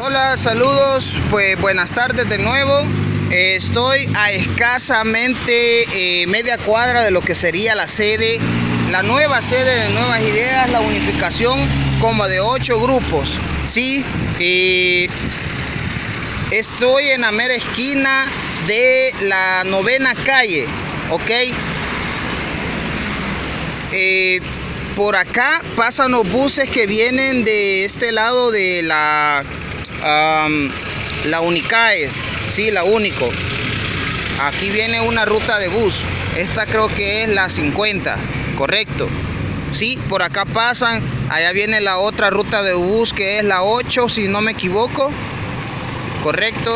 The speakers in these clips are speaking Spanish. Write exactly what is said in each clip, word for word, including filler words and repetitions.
Hola, saludos, pues buenas tardes de nuevo. Eh, estoy a escasamente eh, media cuadra de lo que sería la sede, la nueva sede de Nuevas Ideas, la unificación como de ocho grupos, ¿sí? Eh, estoy en la mera esquina de la novena calle, ¿ok? Eh, por acá pasan los buses que vienen de este lado de la um, la Unicaes, sí, la Único. Aquí viene una ruta de bus, esta creo que es la cincuenta, correcto, sí, por acá pasan. Allá viene la otra ruta de bus que es la ocho, si no me equivoco, correcto,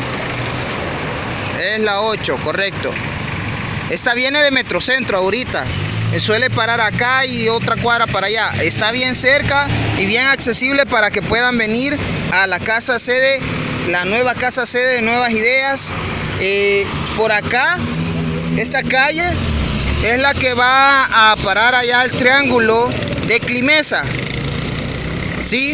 es la ocho, correcto. Esta viene de Metrocentro ahorita. Suele parar acá y otra cuadra para allá. Está bien cerca y bien accesible para que puedan venir a la casa sede, la nueva casa sede de Nuevas Ideas. Eh, por acá, esta calle es la que va a parar allá al triángulo de Climesa, ¿sí?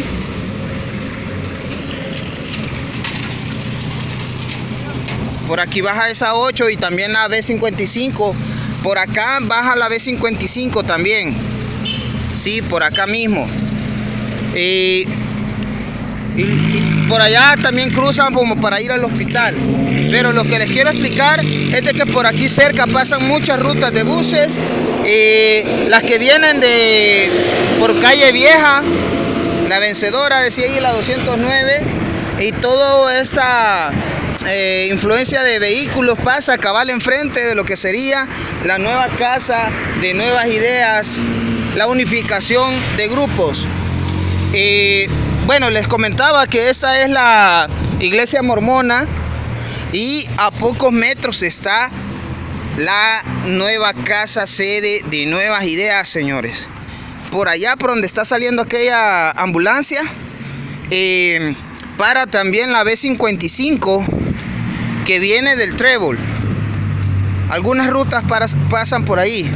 Por aquí baja esa ocho y también la B cincuenta y cinco. Por acá baja la B cincuenta y cinco también, sí, por acá mismo. Y, y, y por allá también cruzan como para ir al hospital. Pero lo que les quiero explicar es de que por aquí cerca pasan muchas rutas de buses. Eh, las que vienen de por Calle Vieja, la Vencedora, decía ahí, la doscientos nueve. Y toda esta Eh, influencia de vehículos pasa cabal enfrente de lo que sería la nueva casa de Nuevas Ideas, la unificación de grupos. Eh, bueno, les comentaba que esa es la iglesia mormona y a pocos metros está la nueva casa sede de Nuevas Ideas, señores. Por allá, por donde está saliendo aquella ambulancia, eh, para también la B cincuenta y cinco que viene del Trébol. Algunas rutas para, pasan por ahí.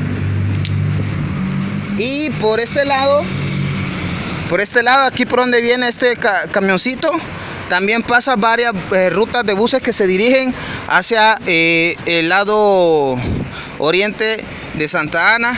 Y por este lado, por este lado, aquí por donde viene este ca camioncito, también pasa varias eh, rutas de buses que se dirigen hacia eh, el lado oriente de Santa Ana.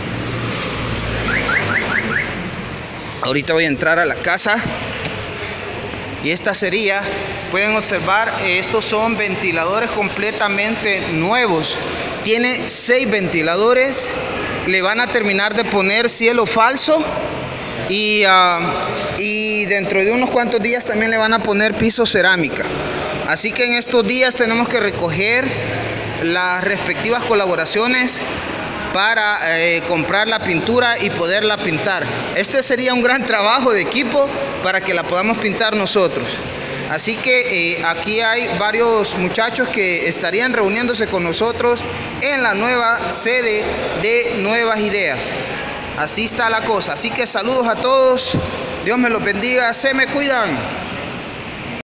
Ahorita voy a entrar a la casa. Y esta sería, pueden observar, estos son ventiladores completamente nuevos. Tiene seis ventiladores. Le van a terminar de poner cielo falso. Y, uh, y dentro de unos cuantos días también le van a poner piso cerámica. Así que en estos días tenemos que recoger las respectivas colaboraciones para eh, comprar la pintura y poderla pintar. Este sería un gran trabajo de equipo para que la podamos pintar nosotros. Así que eh, aquí hay varios muchachos que estarían reuniéndose con nosotros en la nueva sede de Nuevas Ideas. Así está la cosa. Así que saludos a todos. Dios me los bendiga. Se me cuidan.